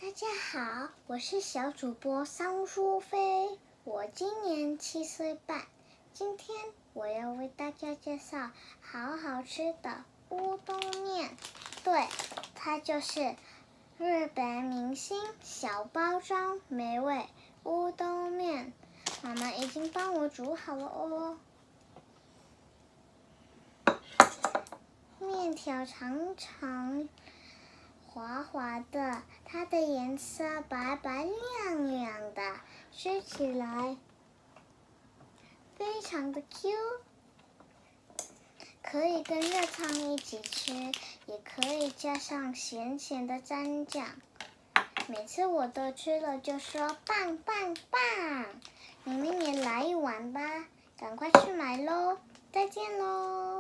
大家好，我是小主播桑淑菲，我今年7岁半。今天我要为大家介绍好好吃的乌冬面，对，它就是日本明星小包装美味乌冬面。妈妈已经帮我煮好了哦。面条长长滑滑的，它的颜色白白亮亮的，吃起来非常的 Q， 可以跟热汤一起吃，也可以加上咸咸的蘸酱。每次我都吃了就说棒棒棒，你们也来一碗吧，赶快去买咯，再见咯。